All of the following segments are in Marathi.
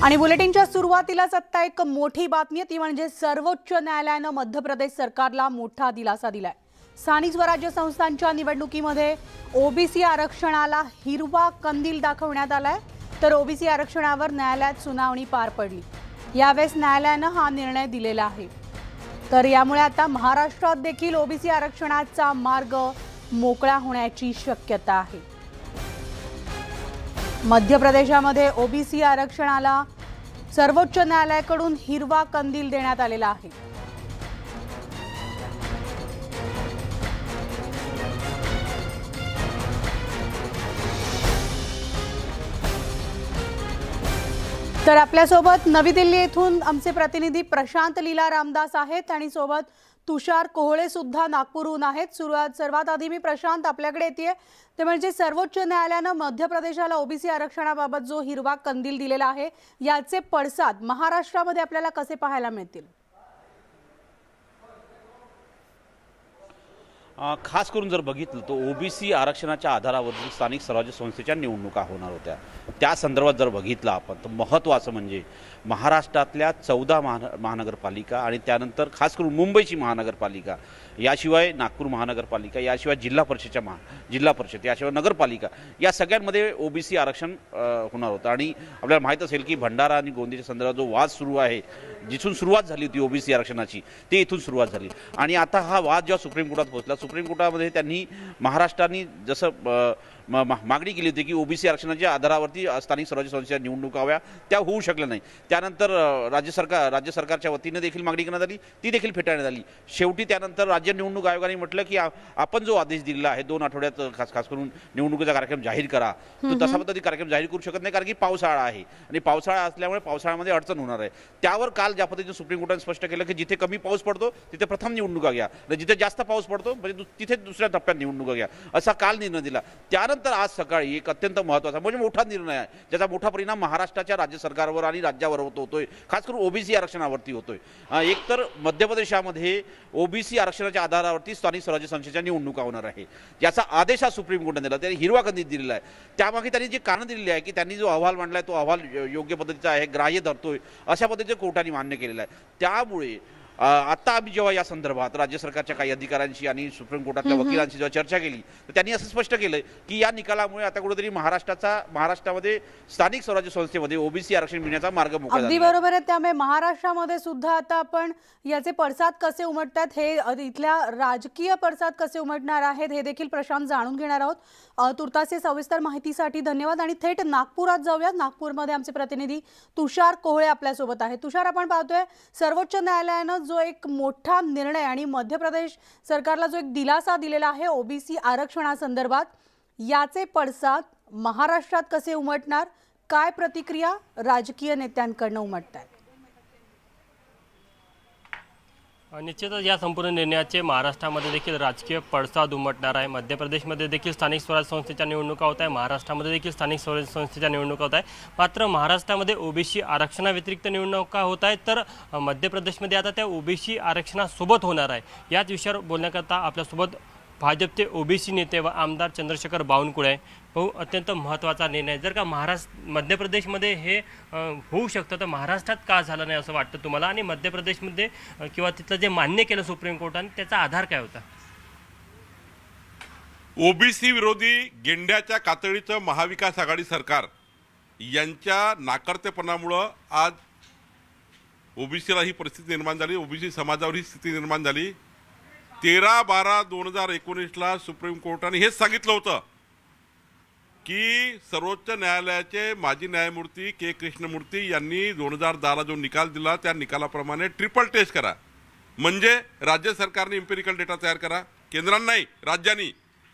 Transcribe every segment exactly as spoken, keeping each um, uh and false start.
आणि बुलेटिनच्या सुरुवातीलाच आता एक मोठी बातमी ती म्हणजे सर्वोच्च न्यायालयाने मध्य प्रदेश सरकारला मोठा दिलासा दिलाय। स्थानिक स्वराज्य संस्थांच्या निवडणुकीमध्ये ओबीसी आरक्षणाला हिरवा कंदील दाखवण्यात आलाय, तर ओबीसी आरक्षणावर न्यायालयात सुनावणी पार पडली। यावेळेस न्यायालयाने हा निर्णय दिलेला आहे, तर यामुळे आता महाराष्ट्रात देखील ओबीसी आरक्षणाचा मार्ग मोकळा होण्याची शक्यता आहे। मध्य प्रदेशामध्ये ओबीसी आरक्षणाला सर्वोच्च न्यायालयाकडून हिरवा कंदील देण्यात आलेला आहे। तर आपल्या सोबत नवी दिल्ली येथून आमचे प्रतिनिधी प्रशांत लीला रामदास आहेत आणि सोबत तुषार कोहळे सुद्धा नागपूरहून आहेत। सुरुवात सर्वात आधी मी प्रशांत आपल्याकडे येते, ते म्हणजे सर्वोच्च न्यायालयाने मध्य प्रदेशाला ओबीसी आरक्षणाबाबत जो हिरवा कंदील दिलेला आहे, याचे पडसाद महाराष्ट्रामध्ये आपल्याला कसे पाहायला मिळतील? खास करून जर बघितलं तर ओबीसी आरक्षणाच्या आधारावर स्थानिक स्वराज्य संस्थेच्या निवडणुका होणार होत्या, त्या संदर्भात जर बघितलं आपण तर महत्त्वाचं म्हणजे महाराष्ट्रातल्या चौदा महान महानगरपालिका आणि त्यानंतर खास करून मुंबईची महानगरपालिका, याशिवाय नागपूर महानगरपालिका, याशिवाय जिल्हा परिषदेच्या महा जिल्हा परिषद, याशिवाय नगरपालिका, या सगळ्यांमध्ये ओबीसी आरक्षण होणार होतं। आणि आपल्याला माहीत असेल की भंडारा आणि गोंदियाच्या संदर्भात जो वाद सुरू आहे, जिथून सुरुवात झाली होती ओबीसी आरक्षणाची, ते इथून सुरुवात झाली। आणि आता हा वाद जेव्हा सुप्रीम कोर्टात पोहोचला, सुप्रीम कोर्टामध्ये त्यांनी महाराष्ट्राने जसं मागणी केली होती की ओबीसी आरक्षणाच्या आधारावरती स्थानिक स्वराज्य संस्थेच्या निवडणुका व्हाव्या, त्या होऊ शकल्या नाही। त्यानंतर राज्य सरकार राज्य सरकारच्या वतीने देखील मागणी करण्यात आली, ती देखील फेटाळण्यात आली। शेवटी त्यानंतर राज्य निवडणूक आयोगाने म्हटलं की आपण जो आदेश दिलेला आहे दोन आठवड्यात खास खास करून निवडणुकीचा कार्यक्रम जाहीर करा, तो तसा पद्धती कार्यक्रम जाहीर करू शकत नाही, कारण की पावसाळा आहे आणि पावसाळा असल्यामुळे पावसाळ्यामध्ये अडचण होणार आहे। त्यावर काल ज्या पद्धतीने सुप्रीम कोर्टाने स्पष्ट केलं की जिथे कमी पाऊस पडतो तिथे प्रथम निवडणुका घ्या, आणि जिथे जास्त पाऊस पडतो म्हणजे तिथे दुसऱ्या टप्प्यात निवडणुका घ्या, असा काल निर्णय दिला। त्यानंतर आज सकाळी एक अत्यंत महत्त्वाचा म्हणजे मोठा निर्णय आहे, ज्याचा मोठा परिणाम महाराष्ट्राच्या राज्य सरकारवर आणि राज्यावर होतोय, खास करून ओबीसी आरक्षणावरती होतोय। एक तर मध्य प्रदेशामध्ये ओबीसी आरक्षणाच्या आधारावरती स्थानिक स्वराज्य संस्थेच्या निवडणुका होणार आहे, याचा आदेश हा सुप्रीम कोर्टाने दिला, त्यांनी हिरवा कंदील दिलेला आहे। त्यामागे त्यांनी जे कारण दिलेले आहे की त्यांनी जो अहवाल मांडलाय तो अहवाल योग्य पद्धतीचा आहे, ग्राह्य धरतोय, अशा पद्धतीचे कोर्टाने मान्य केलेला आहे। त्यामुळे आता आम्ही जेव्हा या संदर्भात राज्य सरकारच्या काही अधिकाऱ्यांशी आणि सुप्रीम कोर्टातल्या वकिलांशी जेव्हा चर्चा केली, तर त्यांनी असं स्पष्ट केलं की या निकालामुळे आता कुठेतरी महाराष्ट्राचा महाराष्ट्रामध्ये स्थानिक स्वराज्य संस्थेमध्ये ओबीसी आरक्षण मिळण्याचा मार्ग मोकळा झाला। अगदी बरोबर आहे। त्यामुळे महाराष्ट्रामध्ये सुद्धा आता आपण याचे पडसाद कसे उमटतात, हे इथल्या राजकीय पडसाद कसे उमटणार आहेत, हे देखील प्रशांत जाणून घेणार आहोत। तुर्तास सविस्तर माहितीसाठी धन्यवाद। आणि थेट नागपुरात जाऊयात। नागपूरमध्ये आमचे प्रतिनिधी तुषार कोहळे आपल्यासोबत आहेत। तुषार, आपण पाहतोय सर्वोच्च न्यायालयाने जो एक मोठा निर्णय आणि मध्य प्रदेश सरकारला जो एक दिलासा दिलेला आहे ओबीसी आरक्षणासंदर्भात, याचे पडसाद महाराष्ट्रात कसे उमटणार, काय प्रतिक्रिया राजकीय नेत्यांकडून उमटतात? निश्चितच या संपूर्ण निर्णयाचे महाराष्ट्रामध्ये देखील राजकीय पडसाद उमटणार आहे। मध्य प्रदेशमध्ये देखील स्थानिक स्वराज्य संस्थेच्या निवडणुका होत आहे, महाराष्ट्रामध्ये देखील स्थानिक स्वराज्य संस्थेच्या निवडणुका होत आहे। मात्र महाराष्ट्रामध्ये ओबीसी आरक्षणाव्यतिरिक्त निवडणुका होत आहेत, तर मध्य प्रदेशमध्ये आता त्या ओबीसी आरक्षणासोबत होणार आहे। याच विषयावर बोलण्याकरता आपल्यासोबत भाजपचे ओबीसी नेते व आमदार चंद्रशेखर बावनकुळे। भाऊ, अत्यंत महत्त्वाचा निर्णय, जर का महाराष्ट्र मध्य प्रदेशमध्ये हे होऊ शकतं तर महाराष्ट्रात का झालं नाही असं वाटतं तुम्हाला? आणि मध्य प्रदेशमध्ये किंवा तिथलं जे मान्य केलं सुप्रीम कोर्टाने, त्याचा आधार काय होता? ओबीसी विरोधी गेंड्याच्या कातडीचं महाविकास आघाडी सरकार यांच्या नाकर्तेपणामुळं आज ओबीसीला ही परिस्थिती निर्माण झाली, ओबीसी समाजावर ही स्थिती निर्माण झाली। तेरा बारा दोन हजार एकोणीसला सुप्रीम कोर्टाने हेच सांगितलं होतं की सर्वोच्च न्यायालयाचे माजी न्यायमूर्ती के कृष्णमूर्ती यांनी दोन हजार दहाला जो निकाल दिला त्या निकालाप्रमाणे ट्रिपल टेस्ट करा, म्हणजे राज्य सरकारने इम्पेरिकल डेटा तयार करा, केंद्राने नाही राज्यांनी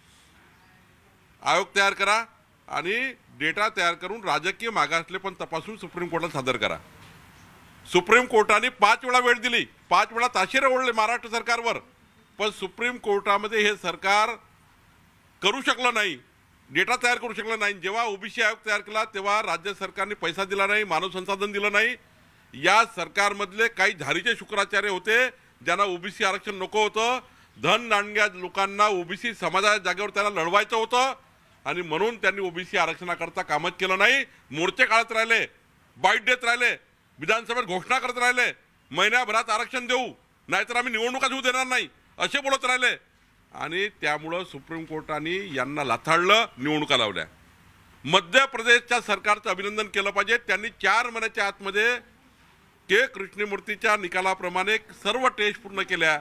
आयोग तयार करा आणि डेटा तयार करून राजकीय मागासले पण तपासून सुप्रीम कोर्टात सादर करा। सुप्रीम कोर्टाने पाच वेळा वेळ दिली, पाच वेळा ताशेरे ओढले महाराष्ट्र सरकारवर, पण सुप्रीम कोर्टामध्ये हे सरकार करू शकलं नाही, डेटा तयार करू शकलं नाही। जेव्हा ओबीसी आयोग तयार केला तेव्हा राज्य सरकारने पैसा दिला नाही, मानव संसाधन दिलं नाही। या सरकारमधले काही झारीचे शुक्राचार्य होते ज्यांना ओबीसी आरक्षण नको होतं, धन दांडग्या लोकांना ओबीसी समाजाच्या जागेवर त्यांना लढवायचं होतं आणि म्हणून त्यांनी ओबीसी आरक्षणाकरता कामच केलं नाही, मोर्चे काढत राहिले। बाईट देत राहिले, विधानसभेत घोषणा करत राहिले, महिन्याभरात आरक्षण देऊ नाहीतर आम्ही निवडणुका देऊ देणार नाही असे बोलत राहिले आणि त्यामुळं सुप्रीम कोर्टाने यांना लाथाडलं, निवडणुका लावल्या। मध्य प्रदेशच्या सरकारचं अभिनंदन केलं पाहिजे, त्यांनी चार महिन्याच्या आतमध्ये के कृष्णमूर्तीच्या निकालाप्रमाणे सर्व टेस्ट पूर्ण केल्या,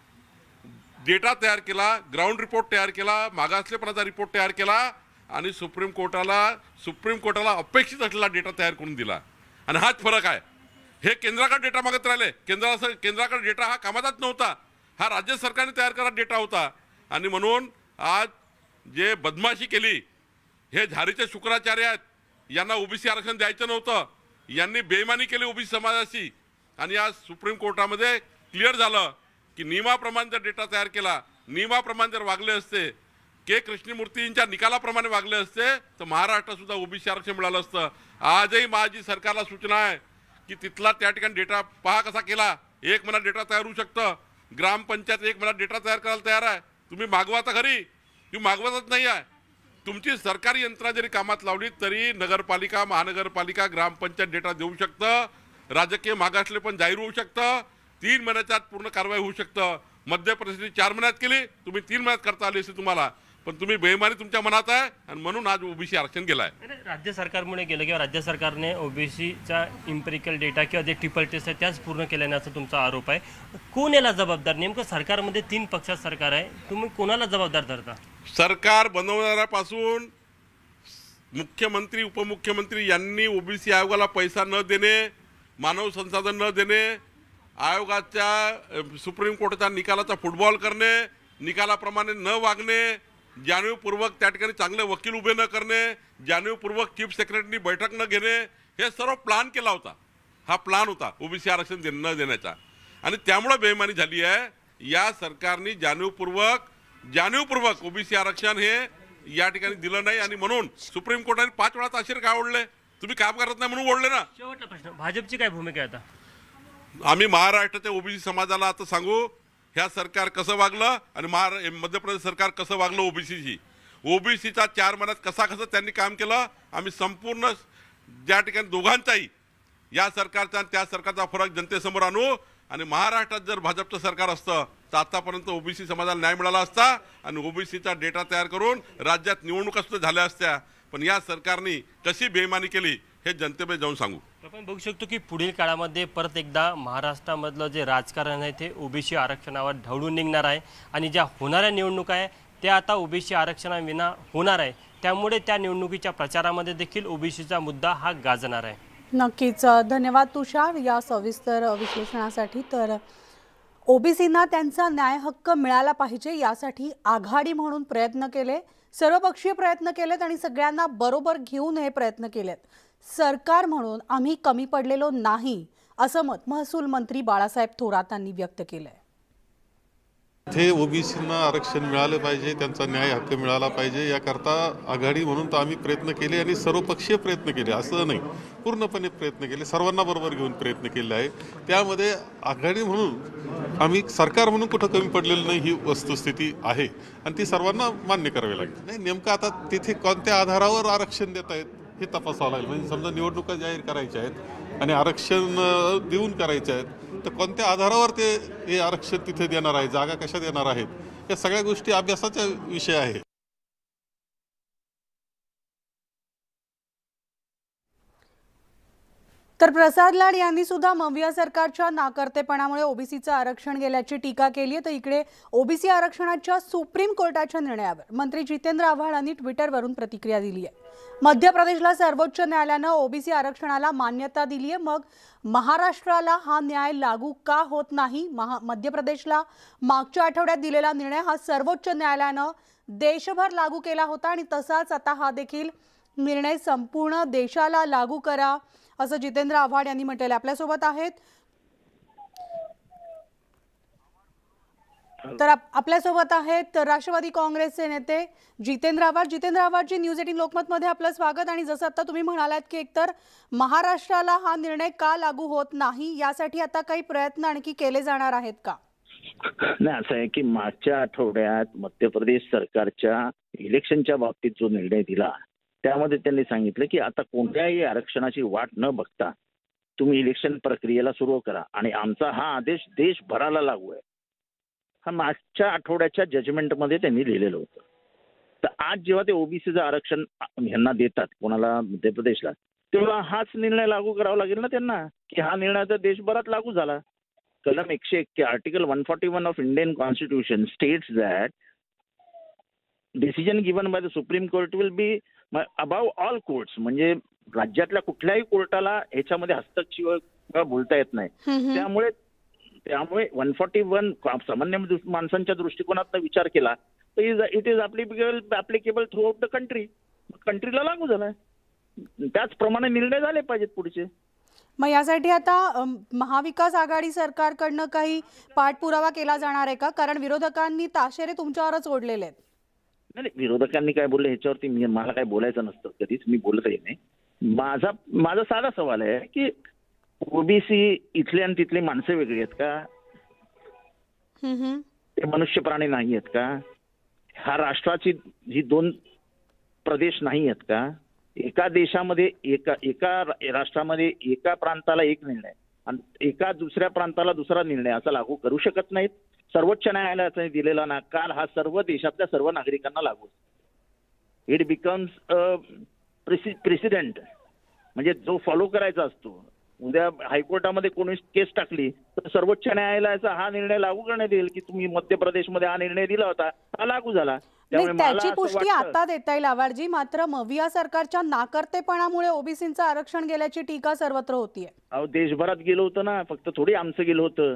डेटा तयार केला, ग्राउंड रिपोर्ट तयार केला, मागासलेपणाचा रिपोर्ट तयार केला आणि सुप्रीम कोर्टाला सुप्रीम कोर्टाला अपेक्षित असलेला डेटा तयार करून दिला। आणि हाच फरक आहे, हे केंद्राकडे डेटा मागत राहिले, केंद्रा केंद्राकडे डेटा हा कामाचाच नव्हता, हा राज्य सरकारने तयार करा डेटा होता। आणि म्हणून आज जे बदमाशी केली हे झारीचे शुक्राचार्य आहेत, यांना ओबीसी आरक्षण द्यायचं नव्हतं, यांनी बेईमानी केली ओबीसी समाजाशी आणि आज सुप्रीम कोर्टामध्ये क्लिअर झालं की नियमाप्रमाणे जर डेटा तयार केला, नियमाप्रमाणे जर वागले असते, के कृष्णमूर्तींच्या निकालाप्रमाणे वागले असते तर महाराष्ट्रात सुद्धा ओबीसी आरक्षण मिळालं असतं। आजही माझी सरकारला सूचना आहे की तिथला त्या ठिकाणी डेटा पहा कसा केला, एक महिना डेटा तयार होऊ शकतं, ग्रामपंचायत एक महिना डेटा तयार करायला तयार आहे, तुम्ही मागवा तर खरी, तुम्ही मागवतच नाही आहे। तुमची सरकारी यंत्रणा जरी कामात लावली तरी नगरपालिका, महानगरपालिका, ग्रामपंचायत डेटा देऊ शकतं, राजकीय मागासले पण जाहीर होऊ शकतं, तीन महिन्याच्या आत पूर्ण कारवाई होऊ शकतं। मध्य प्रदेशने चार महिन्यात केली, तुम्ही तीन महिन्यात करता आली असेल तुम्हाला, पण तुम्ही बेईमानी तुमच्या मनात आहे आणि म्हणून आज ओबीसी आरक्षण गेलाय। राज्य सरकारमुळे गेलं किंवा राज्य सरकारने ओबीसीचा इम्पेरिकल डेटा किंवा जे ट्रिपल टेस्ट आहे त्याच पूर्ण केल्या नाही असं तुमचा आरोप आहे। कोण याला जबाबदार? नेमकं सरकारमध्ये तीन पक्षात सरकार आहे, तुम्ही कोणाला जबाबदार धरता? सरकार बनवणाऱ्यापासून मुख्यमंत्री, उपमुख्यमंत्री यांनी ओबीसी आयोगाला पैसा न देणे, मानव संसाधन न देणे, आयोगाच्या सुप्रीम कोर्टाच्या निकालाचा फुटबॉल करणे, निकालाप्रमाणे न वागणे, जाणीवपूर्वक त्या ठिकाणी चांगले वकील उभे न करणे, जाणीवपूर्वक चीफ सेक्रेटरी बैठक न घेणे, हे सर्व प्लान केला होता। हा प्लान होता ओबीसी आरक्षण दे न देण्याचा आणि त्यामुळे बेईमानी झाली आहे। या सरकारने जाणीवपूर्वक जाणीवपूर्वक ओबीसी आरक्षण हे या ठिकाणी दिलं नाही आणि म्हणून सुप्रीम कोर्टाने पाच वेळा ताशीर काय ओढले, तुम्ही काम करत नाही म्हणून ओढले ना। शेवटचा प्रश्न, भाजपची काय भूमिका आहे आता? आम्ही महाराष्ट्राच्या ओबीसी समाजाला आता सांगू ह्या सरकार कसं वागलं आणि महारा मध्य प्रदेश सरकार कसं वागलं ओबीसीशी, ओबीसीचा चार महिन्यात कसा कसं त्यांनी काम केलं, आम्ही संपूर्ण ज्या ठिकाणी दोघांचाही या सरकारचा आणि त्या सरकारचा फरक जनतेसमोर आणू आणि महाराष्ट्रात जर भाजपचं सरकार असतं तर आतापर्यंत ओबीसी समाजाला न्याय मिळाला असता आणि ओबीसीचा डेटा तयार करून राज्यात निवडणुका सुद्धा झाल्या असत्या, पण या सरकारने कशी बेईमानी केली हे जनतेकडे जाऊन सांगू। आपण बघू शकतो की पुढील काळामध्ये परत एकदा महाराष्ट्रामधलं जे राजकारण आहे ते ओबीसी आरक्षणावर ढवळून निघणार आहे आणि ज्या होणाऱ्या निवडणुका आहे त्या आता ओबीसी आरक्षणाविना होणार आहे, त्यामुळे त्या निवडणुकीच्या प्रचारामध्ये देखील ओबीसीचा मुद्दा हा गाजणार आहे। नक्कीच, धन्यवाद तुषार या सविस्तर विश्लेषणासाठी। तर ओबीसींना त्यांचा न्याय हक्क मिळाला पाहिजे यासाठी आघाडी म्हणून प्रयत्न केले, सर्वपक्षीय प्रयत्न केलेत आणि सगळ्यांना बरोबर घेऊन हे प्रयत्न केलेत। सरकार म्हणून आम्ही कमी पडलेलो नाही असं मत महसूल मंत्री बाळासाहेब थोरातांनी व्यक्त केलंय। ते ओबीसींना आरक्षण मिळालं पाहिजे, त्यांचा न्याय हक्क मिळाला पाहिजे याकरता आघाडी म्हणून तर आम्ही प्रयत्न केले आणि सर्वपक्षीय प्रयत्न केले, असं नाही पूर्णपणे प्रयत्न केले, सर्वांना बरोबर घेऊन प्रयत्न केले आहे। त्यामध्ये आघाडी म्हणून आम्ही सरकार म्हणून कुठं कमी पडलेलं नाही ही वस्तुस्थिती आहे आणि ती सर्वांना मान्य करावी लागेल। नाही नेमकं आता तिथे कोणत्या आधारावर आरक्षण देत आहेत हे तपासावं लागेल। म्हणजे समजा निवडणुका जाहीर करायच्या आहेत आणि आरक्षण देऊन करायचे आहेत तर कोणत्या आधारावर ते हे आरक्षण तिथे देणार आहे, जागा कशा देणार आहेत, या सगळ्या गोष्टी अभ्यासाचा विषय आहे। तर प्रसाद लाड यांनी सुद्धा मविया सरकारच्या नाकर्तेपणामुळे ओबीसीचं आरक्षण गेल्याची टीका केली आहे। तर इकडे ओबीसी आरक्षणाच्या सुप्रीम कोर्टाच्या निर्णयावर मंत्री जितेंद्र आव्हाड यांनी ट्विटरवरून प्रतिक्रिया दिली आहे। मध्य प्रदेशला सर्वोच्च न्यायालयानं ओबीसी आरक्षणाला मान्यता दिली आहे, मग महाराष्ट्राला हा न्याय लागू का होत नाही? महा मध्य प्रदेशला मागच्या आठवड्यात दिलेला निर्णय हा सर्वोच्च न्यायालयानं देशभर लागू केला होता आणि तसाच आता हा देखील निर्णय संपूर्ण देशाला लागू करा असं जितेंद्र आव्हाड यांनी म्हटलेलं आहे। आपल्यासोबत आहेत तर आपल्यासोबत आहेत राष्ट्रवादी काँग्रेसचे नेते जितेंद्र आव्हाड। जितेंद्र आव्हाडजी, न्यूज एटीन लोकमत मध्ये आपलं स्वागत। आणि जसं आता तुम्ही म्हणालात की एकतर महाराष्ट्राला हा निर्णय का लागू होत नाही यासाठी आता काही प्रयत्न आणखी केले जाणार आहेत का? नाही, असं आहे की मागच्या आठवड्यात मध्य प्रदेश सरकारच्या इलेक्शनच्या बाबतीत जो निर्णय दिला त्यामध्ये त्यांनी सांगितलं की आता कोणत्याही आरक्षणाची वाट न बघता तुम्ही इलेक्शन प्रक्रियेला सुरू करा आणि आमचा हा आदेश देशभराला लागू आहे. हा मागच्या आठवड्याच्या जजमेंटमध्ये त्यांनी लिहिलेलं होतं. तर आज जेव्हा ते ओबीसीचं आरक्षण यांना देतात कोणाला मध्य प्रदेशला, तेव्हा हाच निर्णय लागू करावा लागेल ना त्यांना, की हा निर्णय तर देशभरात लागू झाला. कलम एकशे एक article one forty one of Indian constitution states that decision given by the supreme court will be above all courts. म्हणजे राज्यातल्या कुठल्याही कोर्टाला ह्याच्यामध्ये हस्तक्षेप बोलता येत नाही. त्यामुळे त्यामुळे वन फॉर्टी वन सामान्य माणसांच्या दृष्टिकोनातून विचार केला तर it is applicable applicable throughout the country. कंट्रीला लागू झालाय. त्याचप्रमाणे निर्णय झाले पाहिजेत पुढचे. मग यासाठी आता अम, महाविकास आघाडी सरकारकडनं काही पाठपुरावा केला जाणार आहे का? कारण विरोधकांनी ताशेरे तुमच्यावरच ओढलेले आहेत. नाही नाही, विरोधकांनी काय बोलले ह्याच्यावरती मी मला काय बोलायचं नसतं, कधीच मी बोलतही नाही. माझा माझा साधा सवाल आहे की ओबीसी इथले आणि तिथले माणसं वेगळी आहेत का? हम्म, हम्म. ते मनुष्य प्राणी नाही आहेत का? हा राष्ट्राची ही दोन प्रदेश नाही आहेत का? एका देशामध्ये एका एका राष्ट्रामध्ये एका प्रांताला एक निर्णय आणि एका दुसऱ्या प्रांताला दुसरा निर्णय असा लागू करू शकत नाहीत. सर्वोच्च न्यायालयाने दिलेला निकाल हा सर्व देशातल्या सर्व नागरिकांना लागू. इट बिकम्स प्रेसिडेंट, म्हणजे जो फॉलो करायचा असतो. उद्या हायकोर्टामध्ये कोणी केस टाकली तर सर्वोच्च न्यायालयाचा हा निर्णय लागू करण्यात येईल की तुम्ही मध्य प्रदेशमध्ये हा निर्णय दिला होता, हा लागू झाला. नाही, त्याची पुष्टी आता देता येईल आवारजी. मात्र मविया सरकारच्या नाकर्तेपणामुळे ओबीसींचं आरक्षण गेल्याची टीका सर्वत्र होतीये. अहो देशभरात गेलो होतं ना, फक्त थोडी आमचं गेलं होतं,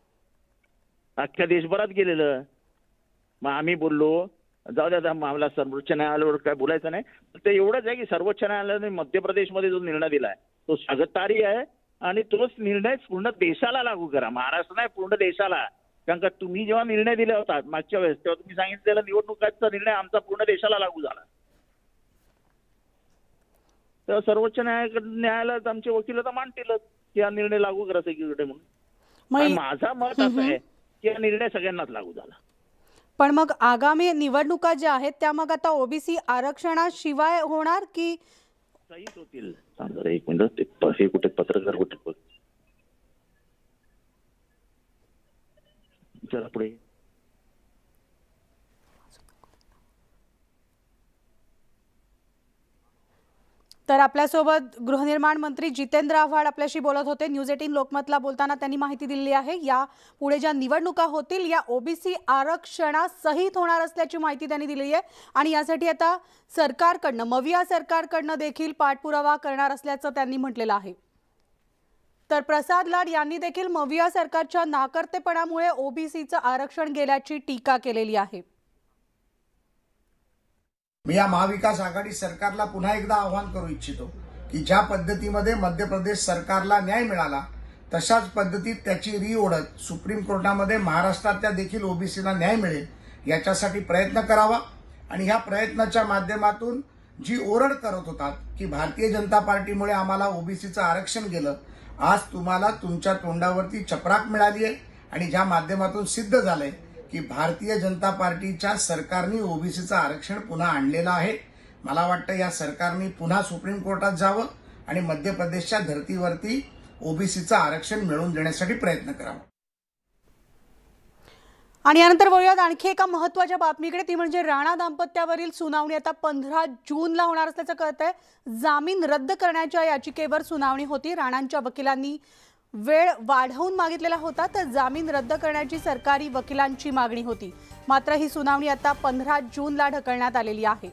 अख्ख्या देशभरात गेलेलं. मग आम्ही बोललो जाऊ द्या मामला सर्वोच्च न्यायालयावर काय बोलायचं नाही. ते एवढंच आहे की सर्वोच्च न्यायालयाने मध्य प्रदेशमध्ये जो निर्णय दिलाय तो स्वागतार्ह आहे आणि तोच निर्णय पूर्ण देशाला लागू करा. महाराष्ट्र नाही, पूर्ण देशाला. कारण का तुम्ही जेव्हा निर्णय दिला होता मागच्या वेळेस तेव्हा तुम्ही सांगितलेला निवडणुकाचा निर्णय आमचा पूर्ण देशाला लागू झाला. तर सर्वोच्च न्यायालय न्यायालयात आमचे वकील आता मांडतीलच की हा निर्णय लागू करा सगळीकडे म्हणून. माझा मत असं आहे की हा निर्णय सगळ्यांनाच लागू झाला. पण मग आगामी निवडणुका ज्या आहेत त्या मग आता ओबीसी आरक्षणाशिवाय होणार की सहीच होतील? सांगा एक मिनिट, हे कुठे पत्रकार कुठे बघ जरा पुढे. तर आपल्यासोबत गृहनिर्माण मंत्री जितेंद्र आव्हाड आपल्याशी बोलत होते. न्यूज एटीन लोकमतला बोलताना त्यांनी माहिती दिली आहे या पुढे ज्या निवडणुका होतील या ओबीसी आरक्षणासहित होणार असल्याची माहिती त्यांनी दिली आहे आणि यासाठी आता सरकारकडनं मविया सरकारकडनं देखील पाठपुरावा करणार असल्याचं त्यांनी म्हटलेलं आहे. तर प्रसाद लाड यांनी देखील मविया सरकारच्या नाकर्तेपणामुळे ओबीसीचं आरक्षण गेल्याची टीका केलेली आहे. मी या महाविकास आघाडी सरकारला पुन्हा एकदा आवाहन करू इच्छितो की ज्या पद्धतीमध्ये मध्य प्रदेश सरकारला न्याय मिळाला तशाच पद्धतीत त्याची री ओढत सुप्रीम कोर्टामध्ये महाराष्ट्रातल्या देखील ओबीसीला न्याय मिळेल याच्यासाठी प्रयत्न करावा. आणि ह्या प्रयत्नाच्या माध्यमातून जी ओरड करत होतात की भारतीय जनता पार्टीमुळे आम्हाला ओबीसीचं आरक्षण गेलं, आज तुम्हाला तुमच्या तोंडावरती चपराक मिळाली आहे आणि ज्या माध्यमातून सिद्ध झालंय की भारतीय जनता पार्टीच्या सरकारने ओबीसीचं आरक्षण पुन्हा आणलेलं आहे. मला वाटतं या सरकारने पुन्हा सुप्रीम कोर्टात जावं आणि मध्य प्रदेशच्या धर्तीवरती ओबीसीचं आरक्षण मिळवून देण्यासाठी प्रयत्न करावा. आणि यानंतर वळूयात आणखी एका महत्त्वाच्या बातमीकडे, ती म्हणजे राणा दाम्पत्यावरील सुनावणी आता पंधरा जूनला होणार असल्याचं कळतंय. जामीन रद्द करण्याच्या याचिकेवर सुनावणी होती. राणांच्या वकिलांनी वेळ वाढवून मागितलेला होता, तर जामीन रद्द करण्याची सरकारी वकिलांची मागणी होती. मात्र ही सुनावणी आता पंधरा जूनला ढकलण्यात आलेली आहे.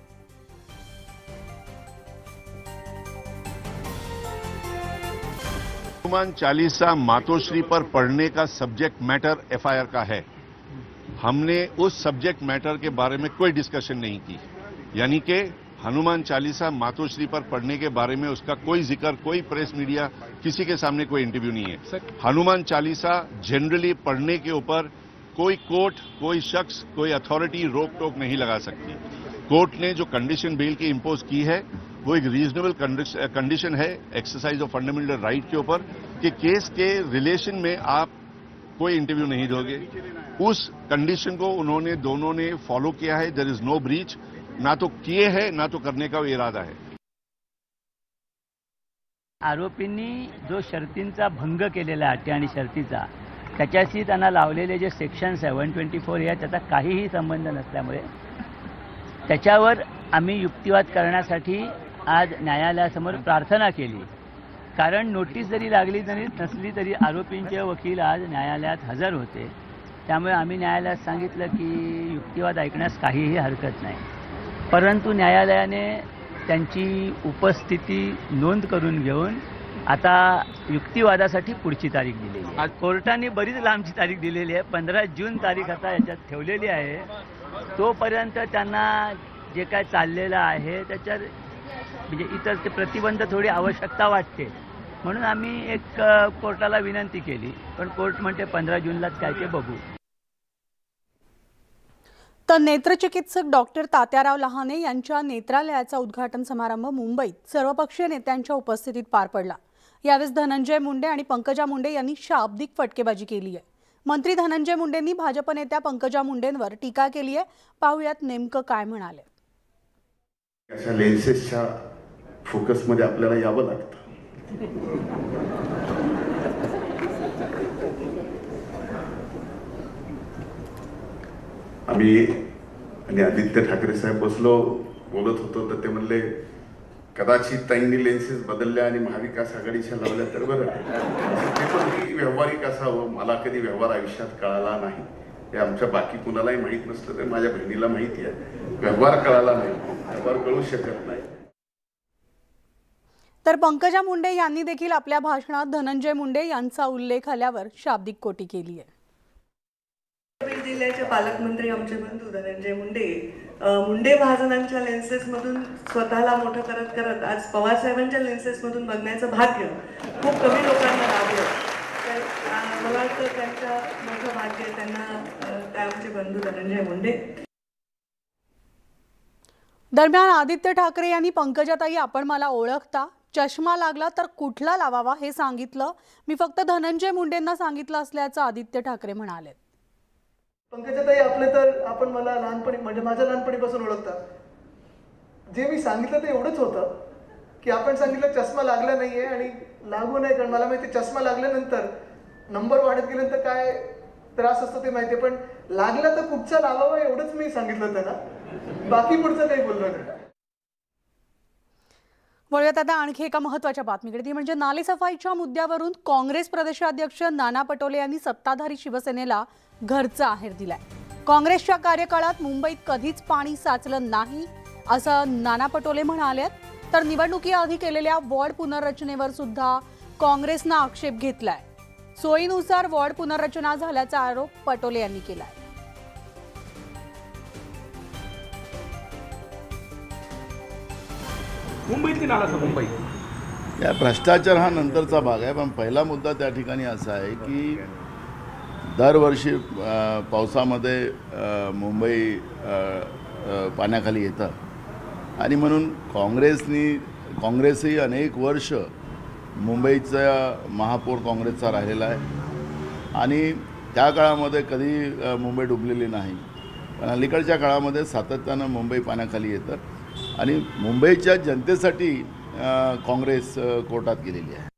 हनुमान चालीसा मातोश्री पर पढ़ने का सब्जेक्ट मैटर एफआईआर का है. हमने उस सब्जेक्ट मैटर के बारे में कोई डिस्कशन नहीं की, यानी कि हनुमान चालीसा मातोश्री पर पढ़ने के बारे में उसका कोई जिक्र, कोई प्रेस मीडिया, किसी के सामने कोई इंटरव्यू नहीं है. हनुमान चालीसा जनरली पढ़ने के ऊपर कोई कोर्ट, कोई शख्स, कोई अथॉरिटी रोक टोक नहीं लगा सकती. कोर्ट ने जो कंडीशन बेल की इम्पोज की है वो एक रीजनेबल कंडीशन है एक्सरसाइज ऑफ फंडामेंटल राइट के ऊपर कि केस के रिलेशन में आप कोई इंटरव्यू नहीं दोगे. उस कंडीशन को उन्होंने दोनों ने फॉलो किया है. There is no breach. ना तो किए हैं ना तो करने का इरादा है। आरोपींनी जो शर्तींचा भंग केलेला आहे, अटी आणि शर्तीचा, त्याच्याशी त्यांना लावलेले जे सेक्शन्स आहे वन ट्वेंटी फोर या त्याचा काहीही संबंध नसल्यामुळे त्याच्यावर आम्ही युक्तिवाद करण्यासाठी आज न्यायालयासमोर प्रार्थना केली। कारण नोटीस जरी लागली तरी नसली तरी आरोपींचे वकील आज न्यायालयात हजर होते, त्यामुळे आम्ही न्यायालयात सांगितलं की युक्तिवाद ऐकण्यास काहीही हरकत नाही। परंतु न्यायालयाने त्यांची उपस्थिती नोंद करून घेऊन आता युक्तिवादासाठी पुढची तारीख दिलेली आहे। कोर्टाने बरीच लांबची तारीख दिलेली आहे, पंधरा जून तारीख आता याच्यात ठेवलेली आहे। तोपर्यंत त्यांना जे काय चाललेलं आहे त्याच्यात म्हणजे इतर ते प्रतिबंध थोडी आवश्यकता वाटते, म्हणून आम्ही एक कोर्टाला विनंती केली, पण कोर्ट म्हणते पंधरा जूनलाच काय ते बघू। तर नेत्रचिकित्सक डॉक्टर तात्याराव लहाने यांच्या नेत्रालयाचा उद्घाटन समारंभ मुंबईत सर्वपक्षीय नेत्यांच्या उपस्थितीत पार पडला। यावेळी धनंजय मुंडे आणि पंकजा मुंडे यांनी शाब्दिक फटकेबाजी केली आहे। मंत्री धनंजय मुंडेंनी भाजप नेत्या पंकजा मुंडेंवर टीका केली आहे। पाहूयात नेमकं काय म्हणाले। अशा लेन्सेसच्या फोकसमध्ये आपल्याला यावं लागतं। आम्ही आणि आदित्य ठाकरे साहेब बसलो बोलत होतो तर ते म्हणले कदाचित ताईंनी लेन्सेस बदलल्या आणि महाविकास आघाडीच्या लावल्या तर बरं। ते पण व्यावहारिक असावं, मला कधी व्यवहार आयुष्यात कळाला नाही, हे आमच्या बाकी कुणालाही माहीत नसतं, ते माझ्या बहिणीला माहिती आहे। व्यवहार कळाला नाही, व्यवहार कळू शकत नाही। तर पंकजा मुंडे यांनी देखील आपल्या भाषणात धनंजय मुंडे यांचा उल्लेख आल्यावर शाब्दिक कोटी केली आहे। बीड जिल्ह्याचे पालकमंत्री आमचे बंधू धनंजय मुंडे मुंडे महाजनांच्या लेन्सेस मधून स्वतःला मोठं करत करत आज पवार साहेबांच्या लेन्सेस मधून बघण्याचं भाग्य खूप कमी लोकांना लाभलं। तर मला वाटतं त्यांच्या मोठं भाग्य त्यांना त्या आमचे बंधू धनंजय मुंडे। दरम्यान आदित्य ठाकरे यांनी पंकजाताई आपण मला ओळखता, चष्मा लागला तर कुठला लावावा हे सांगितलं, मी फक्त धनंजय मुंडेंना सांगितलं असल्याचं आदित्य ठाकरे म्हणाले। पंकजाताई आपले तर आपण मला लहानपणी म्हणजे माझ्या लहानपणीपासून ओळखता, जे मी सांगितलं ते एवढंच होतं की आपण सांगितलं चष्मा लागला नाहीये आणि लागू नाही, कारण मला माहिती चष्मा लागल्यानंतर नंबर वाढत गेल्यानंतर काय त्रास असतो ते माहिती, पण लागला तर कुठचा लावावा एवढंच मी सांगितलं त्यांना, बाकी पुढचं काही बोललो नाही। वळूयात आता आणखी एका महत्त्वाच्या बातमीकडे, ती म्हणजे नालेसफाईच्या मुद्द्यावरून काँग्रेस प्रदेशाध्यक्ष नाना पटोले यांनी सत्ताधारी शिवसेनेला घरचा आहेर दिलाय। काँग्रेसच्या कार्यकाळात मुंबईत कधीच पाणी साचलं नाही असं नाना पटोले म्हणाले। तर निवडणुकीआधी केलेल्या वॉर्ड पुनर्रचनेवर सुद्धा काँग्रेसनं आक्षेप घेतलाय। सोयीनुसार वॉर्ड पुनर्रचना झाल्याचा आरोप पटोले यांनी केलाय। मुंबईतली नाला मुंबई या भ्रष्टाचार हा नंतरचा भाग आहे, पण पहिला मुद्दा त्या ठिकाणी असा आहे की दरवर्षी पावसामध्ये मुंबई पाण्याखाली येतं आणि म्हणून काँग्रेसनी काँग्रेसही अनेक वर्ष मुंबईचा महापौर काँग्रेसचा राहिलेला आहे आणि त्या काळामध्ये कधी मुंबई डुबलेली नाही, पण अलीकडच्या काळामध्ये सातत्यानं मुंबई पाण्याखाली येतं आणि मुंबईच्या जनतेसाठी काँग्रेस कोर्टात गेलेली आहे।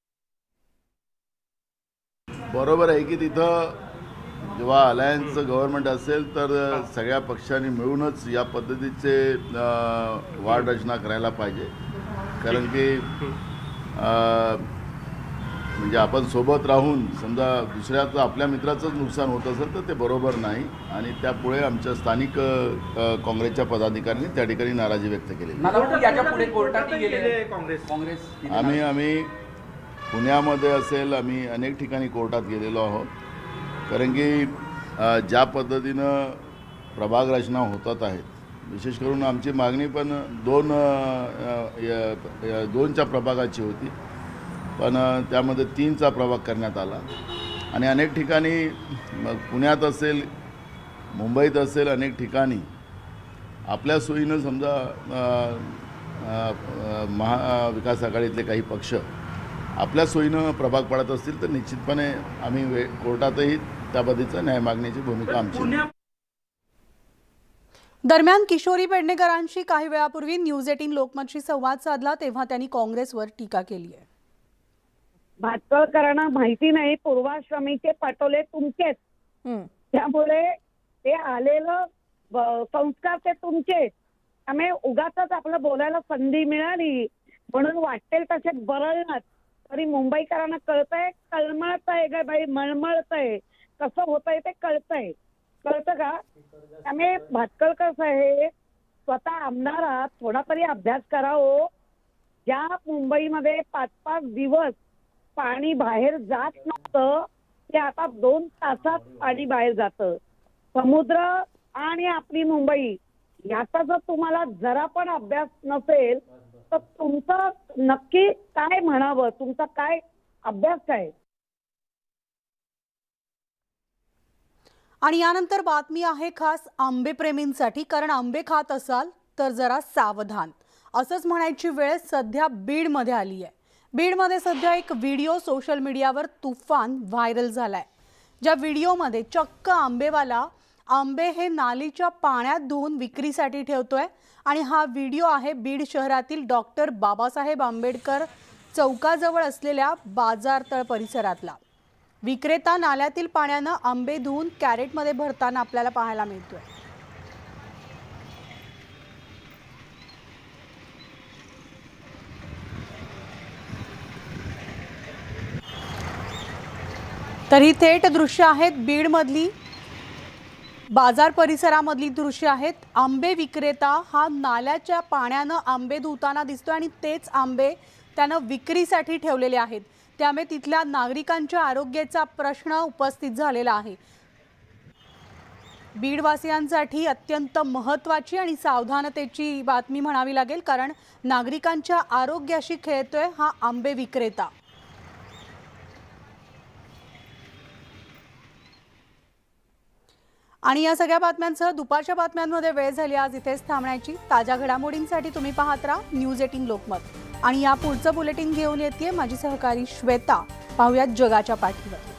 बरोबर आहे की तिथं जेव्हा अलायन्स गव्हर्नमेंट असेल तर सगळ्या पक्षांनी मिळूनच या पद्धतीचे वार्ड रचना करायला पाहिजे, कारण की म्हणजे आपण सोबत राहून समजा दुसऱ्याचं आपल्या मित्राचंच नुकसान होत असेल तर ते बरोबर नाही आणि त्यापुढे आमच्या स्थानिक काँग्रेसच्या पदाधिकाऱ्यांनी त्या ठिकाणी नाराजी व्यक्त केली। आम्ही आम्ही पुण्यामध्ये असेल, आम्ही अनेक ठिकाणी कोर्टात गेलेलो आहोत, कारण की ज्या पद्धतीनं प्रभाग रचना होतात आहेत, विशेष करून आमची मागणी पण दोन दोनच्या प्रभागाची होती, पण त्यामध्ये तीनचा प्रभाग करण्यात आला आणि अनेक ठिकाणी पुण्यात असेल, मुंबईत असेल, अनेक ठिकाणी आपल्या सोयीनं समजा महाविकास आघाडीतले काही पक्ष आपल्या सोयीनं प्रभाग पडत असतील तर निश्चितपणे आम्ही कोर्टातही त्या पद्धतीचं न्याय मागण्याची भूमिका आमची। दरम्यान किशोरी पेडणेकरांशी काही वेळापूर्वी न्यूज एटीन लोकमतशी संवाद साधला तेव्हा त्यांनी काँग्रेसवर टीका केली आहे. भातकळकरांना माहिती नाही पूर्वाश्रमीचे पटोले तुमचेच, त्यामुळे ते आलेलं संस्कार ते तुमचेच, त्यामुळे उगाचच आपलं बोलायला संधी मिळाली म्हणून वाटेल तसे बरळणार तरी मुंबईकरांना कळतंय, कळमळतंय ग बाई, मळमळतंय, कसं होतंय ते कळतंय, कळतं का? त्यामुळे भातकळकर साहेब स्वतः आमदारात थोडा तरी अभ्यास करावं. ज्या मुंबईमध्ये पाच पाच दिवस पाणी बाहेर जात नव्हतं ते आता दोन तासात पाणी बाहेर जातं. समुद्र आणि आपली मुंबई याचा जर तुम्हाला जरा पण अभ्यास नसेल तर तुमचं नक्की काय म्हणावं, तुमचा काय अभ्यास काय? आणि यानंतर बातमी आहे खास आंबेप्रेमींसाठी, कारण आंबे खात असाल तर जरा सावधान असंच म्हणायची वेळ सध्या बीडमध्ये आली आहे. बीडमध्ये सध्या एक व्हिडिओ सोशल मीडियावर तुफान व्हायरल झालाय. ज्या व्हिडिओमध्ये चक्क आंबेवाला आंबे हे नालीच्या पाण्यात धुवून विक्रीसाठी ठेवतोय आणि हा व्हिडिओ आहे बीड शहरातील डॉक्टर बाबासाहेब आंबेडकर चौकाजवळ असलेल्या बाजारतळ परिसरातला. विक्रेता नाल्यातील पाण्यानं आंबे धुवून कॅरेटमध्ये भरताना आपल्याला पाहायला मिळतोय. तर ही थेट दृश्य आहेत बीडमधली, बाजार परिसरामधली दृश्य आहेत. आंबे विक्रेता हा नाल्याच्या पाण्यानं आंबे धुताना दिसतोय आणि तेच आंबे त्यानं विक्रीसाठी ठेवलेले आहेत. त्यामुळे तिथल्या नागरिकांच्या आरोग्याचा प्रश्न उपस्थित झालेला आहे. बीडवासियांसाठी अत्यंत महत्त्वाची आणि सावधानतेची बातमी म्हणावी लागेल, कारण नागरिकांच्या आरोग्याशी खेळतोय हा आंबे विक्रेता. आणि या सगळ्या बातम्यांसह दुपारच्या बातम्यांमध्ये वेळ झाली आज इथेच थांबण्याची. ताज्या घडामोडींसाठी तुम्ही पाहत राहा न्यूज एटीन लोकमत. आणि या पुढचं बुलेटिन घेऊन येते माझी सहकारी श्वेता. पाहूयात जगाच्या पाठीवर.